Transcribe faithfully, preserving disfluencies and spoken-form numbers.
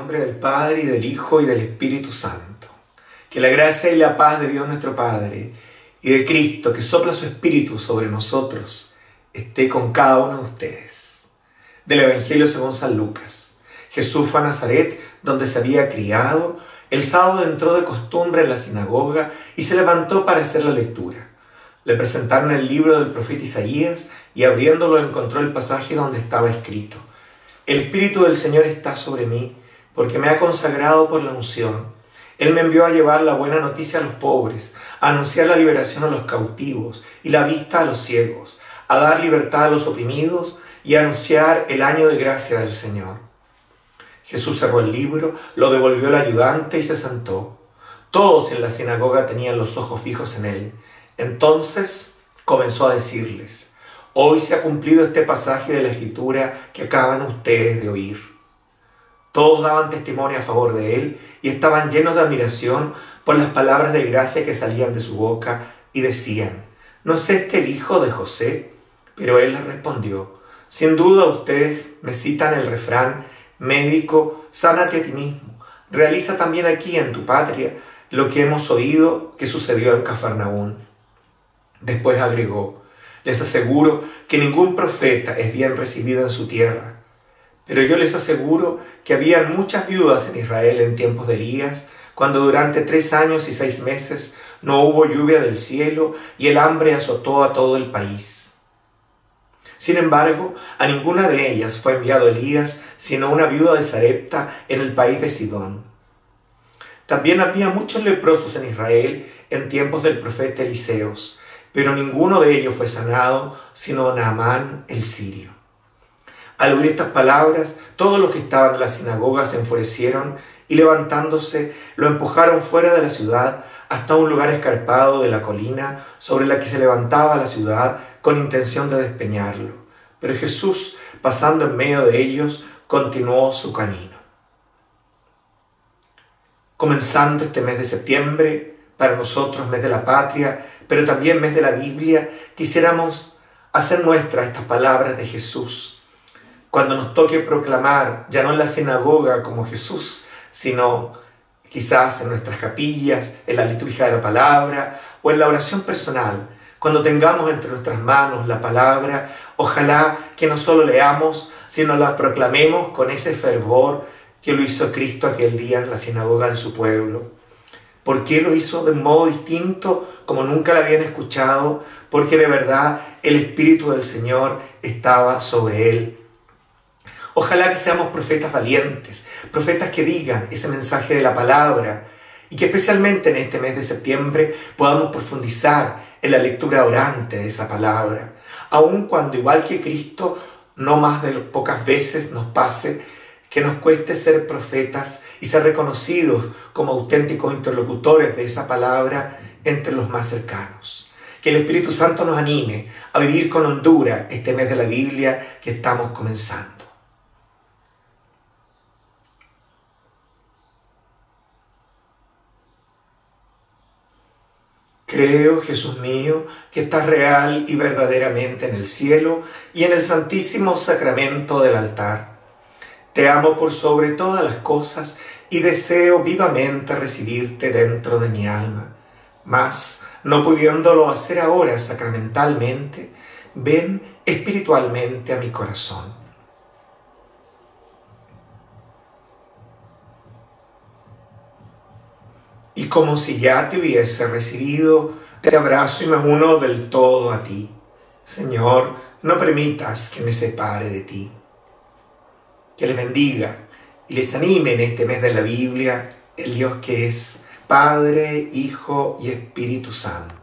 nombre del Padre, y del Hijo, y del Espíritu Santo. Que la gracia y la paz de Dios nuestro Padre, y de Cristo, que sopla su Espíritu sobre nosotros, esté con cada uno de ustedes. Del Evangelio según San Lucas. Jesús fue a Nazaret, donde se había criado. El sábado entró de costumbre en la sinagoga y se levantó para hacer la lectura. Le presentaron el libro del profeta Isaías y abriéndolo encontró el pasaje donde estaba escrito: El Espíritu del Señor está sobre mí, porque me ha consagrado por la unción. Él me envió a llevar la buena noticia a los pobres, a anunciar la liberación a los cautivos y la vista a los ciegos, a dar libertad a los oprimidos y a anunciar el año de gracia del Señor. Jesús cerró el libro, lo devolvió al ayudante y se sentó. Todos en la sinagoga tenían los ojos fijos en él. Entonces comenzó a decirles: Hoy se ha cumplido este pasaje de la Escritura que acaban ustedes de oír. Todos daban testimonio a favor de él y estaban llenos de admiración por las palabras de gracia que salían de su boca y decían: ¿No es este el hijo de José? Pero él les respondió: Sin duda ustedes me citan el refrán: Médico, sánate a ti mismo. Realiza también aquí en tu patria lo que hemos oído que sucedió en Cafarnaún. Después agregó: Les aseguro que ningún profeta es bien recibido en su tierra. Pero yo les aseguro que habían muchas viudas en Israel en tiempos de Elías, cuando durante tres años y seis meses no hubo lluvia del cielo y el hambre azotó a todo el país. Sin embargo, a ninguna de ellas fue enviado Elías, sino una viuda de Sarepta en el país de Sidón. También había muchos leprosos en Israel en tiempos del profeta Eliseos, pero ninguno de ellos fue sanado, sino Naamán el sirio. Al oír estas palabras, todos los que estaban en la sinagoga se enfurecieron y levantándose, lo empujaron fuera de la ciudad hasta un lugar escarpado de la colina sobre la que se levantaba la ciudad con intención de despeñarlo. Pero Jesús, pasando en medio de ellos, continuó su camino. Comenzando este mes de septiembre, para nosotros mes de la patria, pero también mes de la Biblia, quisiéramos hacer nuestras estas palabras de Jesús. Cuando nos toque proclamar, ya no en la sinagoga como Jesús, sino quizás en nuestras capillas, en la liturgia de la palabra o en la oración personal, cuando tengamos entre nuestras manos la palabra, ojalá que no solo leamos, sino la proclamemos con ese fervor que lo hizo Cristo aquel día en la sinagoga de su pueblo. ¿Por qué lo hizo de un modo distinto, como nunca lo habían escuchado? Porque de verdad el Espíritu del Señor estaba sobre él. Ojalá que seamos profetas valientes, profetas que digan ese mensaje de la palabra y que especialmente en este mes de septiembre podamos profundizar en la lectura orante de esa palabra, aun cuando, igual que Cristo, no más de pocas veces nos pase que nos cueste ser profetas y ser reconocidos como auténticos interlocutores de esa palabra entre los más cercanos. Que el Espíritu Santo nos anime a vivir con hondura este mes de la Biblia que estamos comenzando. Creo, Jesús mío, que estás real y verdaderamente en el cielo y en el santísimo sacramento del altar. Te amo por sobre todas las cosas y deseo vivamente recibirte dentro de mi alma. Mas, no pudiéndolo hacer ahora sacramentalmente, ven espiritualmente a mi corazón. Y como si ya te hubiese recibido, te abrazo y me uno del todo a ti. Señor, no permitas que me separe de ti. Que les bendiga y les anime en este mes de la Biblia el Dios que es Padre, Hijo y Espíritu Santo.